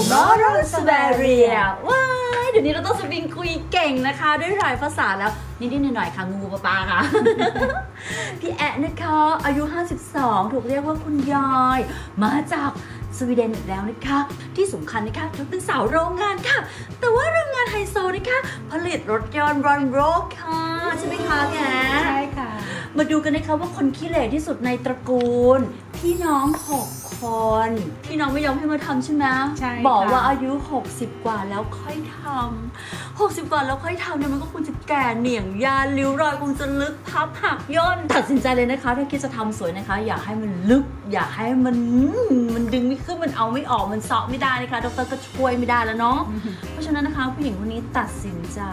Tomorrow Savaria ว้ายเดี๋ยวนี้เราต้องสวิงคุยเก่งนะคะด้วยหลายภาษาแล้วนิดๆหน่อยๆค่ะงูปลาค่ะ พี่แอะนะคะอายุ52ถูกเรียกว่าคุณยายมาจากสวีเดนอีกแล้วนะคะที่สำคัญนะคะเธอเป็นสาวโรงงานค่ะแต่ว่าโรงงานไฮโซนะคะผลิตรถยนต์รถค่ะใช่ไหมคะแกใช่ค่ะมาดูกันนะคะว่าคนขี้เหร่ที่สุดในตระกูลพี่น้อง6 คนพี่น้องไม่ยอมให้มาทำใช่ไหมใช่บอกว่าอายุ60กว่าแล้วค่อยทำ60กว่าแล้วค่อยทำเนี่ยมันก็คงจะแก่เหนี่ยงยานริ้วรอยคงจะลึกพับหักย่นตัดสินใจเลยนะคะถ้าคิดจะทำสวยนะคะอยากให้มันลึกอยากให้มันดึงไม่ขึ้นมันเอาไม่ออกมันเซาะไม่ได้นะคะดร.ก็ช่วยไม่ได้แล้วเนาะ เพราะฉะนั้นนะคะผู้หญิงคนนี้ตัดสินใจ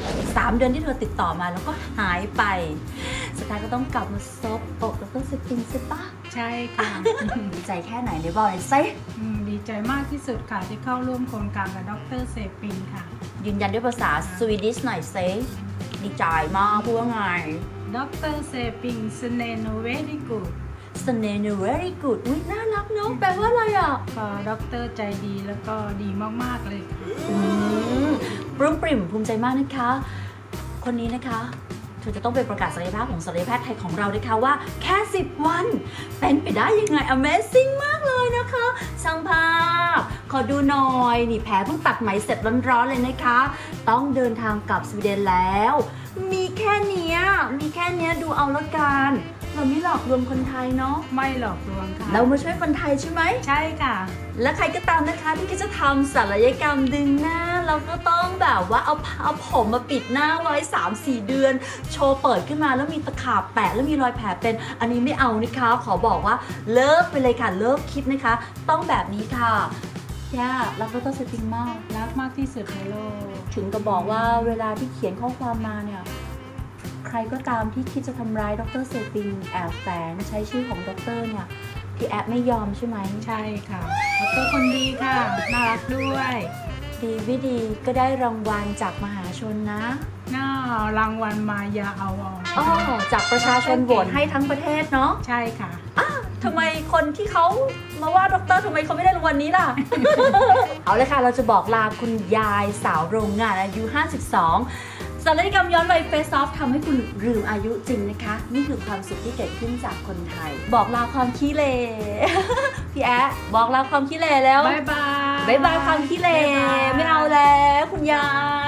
3 เดือนที่เธอติดต่อมาแล้วก็หายไปสุดท้ายก็ต้องกลับมาซบอกแล้วก็เซปิงใช่ปะใช่ค่ะดีใจแค่ไหนได้บอกหน่อยสิดีใจมากที่สุดค่ะที่เข้าร่วมโครงการกับดร.เซปิงค่ะยืนยันด้วยภาษาสวีดิชหน่อยสิดีใจมากพูดว่าไงดร.เซปิงสเนนเวรี่กูดสเนนเวรี่กูดน่ารักเนาะแปลว่าอะไรอ่ะก็ดร.ใจดีแล้วก็ดีมากๆเลยค่ะปลื้มปริ่มภูมิใจมากนะคะคนนี้นะคะเธอจะต้องไปประกาศศักยภาพของศัลยแพทย์ไทยของเราด้วยค่ะว่าแค่10 วันเป็นไปได้ยังไง Amazing มากเลยนะคะช่างภาพขอดูหน่อยนี่แผลเพิ่งตัดไหมเสร็จร้อนๆเลยนะคะต้องเดินทางกลับสวีเดนแล้วมีแค่เนี้ยดูเอาละกันเราไม่หลอกลวงคนไทยเนาะไม่หลอกลวงค่ะเรามาช่วยคนไทยใช่ไหมใช่ค่ะและใครก็ตามนะคะที่จะทำศัลยกรรมดึงหน้าเราก็ต้องแบบว่าเอาผมมาปิดหน้าไว้ 3-4 เดือนโชว์เปิดขึ้นมาแล้วมีตะขาบแปะแล้วมีรอยแผลเป็นอันนี้ไม่เอานะคะขอบอกว่าเลิกไปเลยค่ะเลิกคิดนะคะต้องแบบนี้ค่ะย่ารักดร.เซปิงมากรักมากที่สุดในโลกถึงก็บอกว่าเวลาที่เขียนข้อความมาเนี่ยใครก็ตามที่คิดจะทำร้ายดร.เซปิงแอบแฝงใช้ชื่อของดร.เนี่ยพี่แอปไม่ยอมใช่ไหมใช่ค่ะดร.คนดีค่ะน่ารักด้วยดีไม่ดีก็ได้รางวัลจากมหาชนนะน่ารางวัลมายาเอาจากประชาชนโหวตให้ทั้งประเทศเนาะใช่ค่ะทำไมคนที่เขามาว่าดร.ทำไมเขาไม่ได้รางวัลนี้ล่ะ เอาเลยค่ะเราจะบอกลาคุณยายสาวโรงงานอายุ52ศัลยกรรมย้อนวัยเฟซออฟทำให้คุณลืมอายุจริงนะคะนี่คือความสุขที่เกิดขึ้นจากคนไทยบอกลาความขี้เหร่ พี่แอ๊ะบอกลาความขี้เหร่แล้วบ๊ายบายความขี้เหร่ไม่เอาแล้วคุณยาย